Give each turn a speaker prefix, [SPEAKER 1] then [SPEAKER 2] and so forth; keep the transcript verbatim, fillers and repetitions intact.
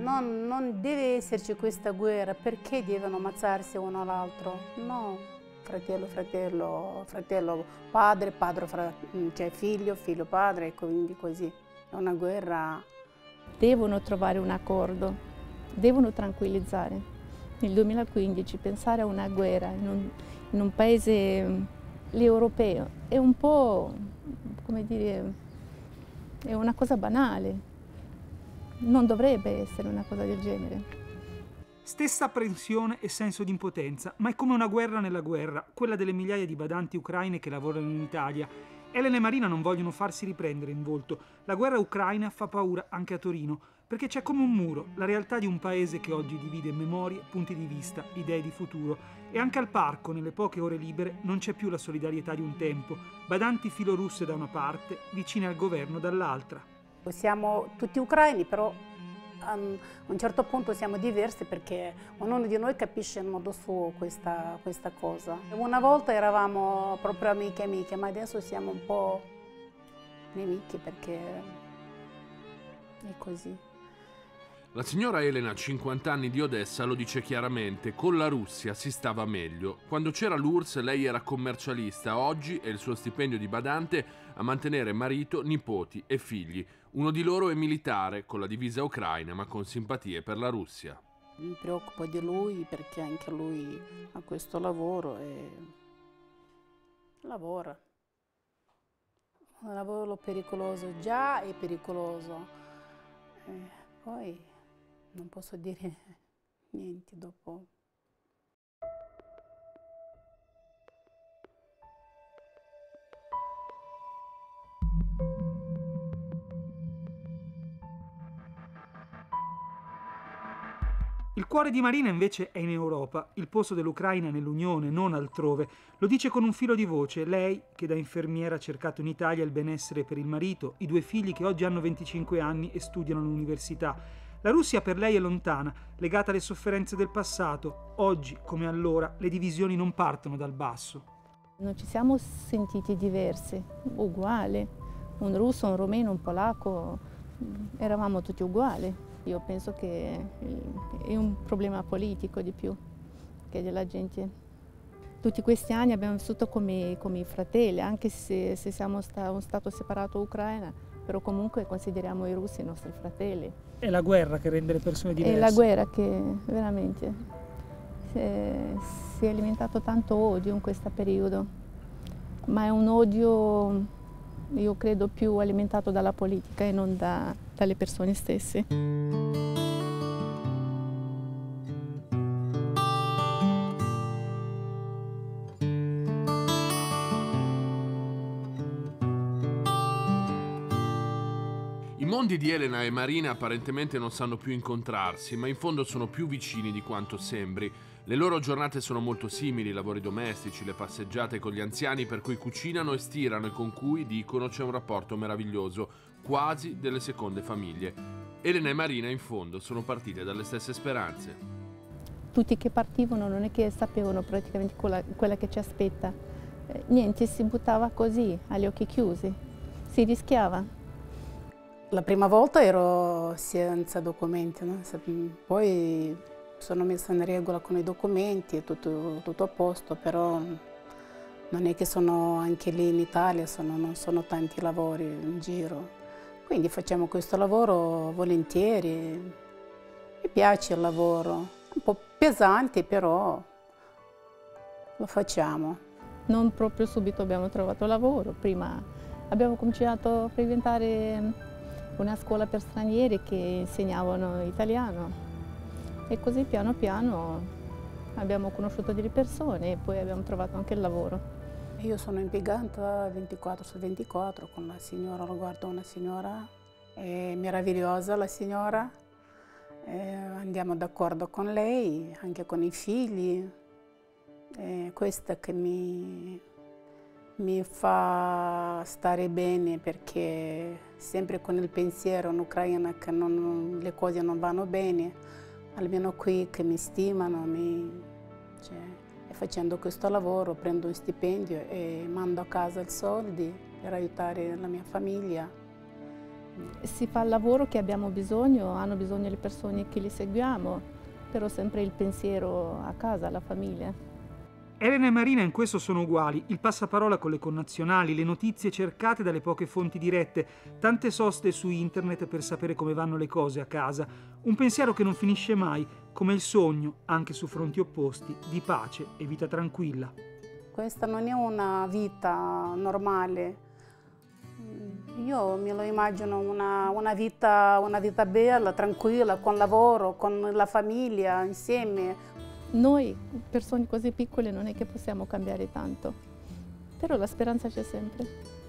[SPEAKER 1] Non, non deve esserci questa guerra, perché devono ammazzarsi uno all'altro? No, fratello, fratello, fratello, padre, padre, fra, cioè figlio, figlio, padre, e quindi così. È una guerra.
[SPEAKER 2] Devono trovare un accordo, devono tranquillizzare. Nel duemilaquindici pensare a una guerra in un, in un paese europeo è un po', come dire, è una cosa banale. Non dovrebbe essere una cosa del genere.
[SPEAKER 3] Stessa apprensione e senso di impotenza, ma è come una guerra nella guerra, quella delle migliaia di badanti ucraine che lavorano in Italia. Elena e Marina non vogliono farsi riprendere in volto. La guerra ucraina fa paura anche a Torino, perché c'è come un muro, la realtà di un paese che oggi divide memorie, punti di vista, idee di futuro. E anche al parco, nelle poche ore libere, non c'è più la solidarietà di un tempo. Badanti filorusse da una parte, vicine al governo dall'altra.
[SPEAKER 1] Siamo tutti ucraini, però a un certo punto siamo diversi perché ognuno di noi capisce in modo suo questa, questa cosa. Una volta eravamo proprio amiche amiche, ma adesso siamo un po' nemiche perché è così.
[SPEAKER 4] La signora Elena, cinquanta anni, di Odessa, lo dice chiaramente: con la Russia si stava meglio. Quando c'era l'U R S S lei era commercialista, oggi è il suo stipendio di badante a mantenere marito, nipoti e figli. Uno di loro è militare, con la divisa ucraina, ma con simpatie per la Russia.
[SPEAKER 1] Mi preoccupo di lui perché anche lui ha questo lavoro e lavora. Un lavoro pericoloso, già è pericoloso. E poi non posso dire niente dopo.
[SPEAKER 3] Il cuore di Marina invece è in Europa, il posto dell'Ucraina nell'Unione, non altrove. Lo dice con un filo di voce, lei che da infermiera ha cercato in Italia il benessere per il marito, i due figli che oggi hanno venticinque anni e studiano all'università. La Russia per lei è lontana, legata alle sofferenze del passato. Oggi, come allora, le divisioni non partono dal basso.
[SPEAKER 2] Non ci siamo sentiti diversi, uguali. Un russo, un romeno, un polacco, eravamo tutti uguali. Io penso che è un problema politico di più che della gente. Tutti questi anni abbiamo vissuto come, come fratelli, anche se, se siamo sta, un stato separato Ucraina, però comunque consideriamo i russi i nostri fratelli.
[SPEAKER 3] È la guerra che rende le persone diverse.
[SPEAKER 2] È la guerra che veramente si è, si è alimentato tanto odio in questo periodo, ma è un odio, io credo, più alimentato dalla politica e non da, dalle persone stesse.
[SPEAKER 4] I mondi di Elena e Marina apparentemente non sanno più incontrarsi, ma in fondo sono più vicini di quanto sembri. Le loro giornate sono molto simili, i lavori domestici, le passeggiate con gli anziani per cui cucinano e stirano e con cui, dicono, c'è un rapporto meraviglioso, quasi delle seconde famiglie. Elena e Marina, in fondo, sono partite dalle stesse speranze.
[SPEAKER 2] Tutti che partivano non è che sapevano praticamente quella, quella che ci aspetta. Eh, niente, si buttava così, agli occhi chiusi, si rischiava.
[SPEAKER 1] La prima volta ero senza documenti, no? Poi sono messa in regola con i documenti, tutto, tutto a posto, però non è che sono anche lì in Italia, sono, non sono tanti lavori in giro. Quindi facciamo questo lavoro volentieri, mi piace il lavoro, un po' pesante però lo facciamo.
[SPEAKER 2] Non proprio subito abbiamo trovato lavoro, prima abbiamo cominciato a frequentare una scuola per stranieri che insegnavano italiano e così piano piano abbiamo conosciuto delle persone e poi abbiamo trovato anche il lavoro.
[SPEAKER 1] Io sono impiegata ventiquattro su ventiquattro con la signora, lo guardo una signora, è meravigliosa la signora, eh, andiamo d'accordo con lei, anche con i figli, è questa che mi... mi fa stare bene perché sempre con il pensiero in Ucraina che non, le cose non vanno bene, almeno qui che mi stimano, mi, cioè, e facendo questo lavoro prendo un stipendio e mando a casa i soldi per aiutare la mia famiglia
[SPEAKER 2] Si fa il lavoro che abbiamo bisogno, hanno bisogno le persone che li seguiamo, però sempre il pensiero a casa, alla famiglia.
[SPEAKER 3] Elena e Marina in questo sono uguali, il passaparola con le connazionali, le notizie cercate dalle poche fonti dirette, tante soste su internet per sapere come vanno le cose a casa, un pensiero che non finisce mai, come il sogno, anche su fronti opposti, di pace e vita tranquilla.
[SPEAKER 1] Questa non è una vita normale, io me lo immagino una, una, vita, una vita bella, tranquilla, con lavoro, con la famiglia, insieme.
[SPEAKER 2] Noi, persone così piccole, non è che possiamo cambiare tanto, però la speranza c'è sempre.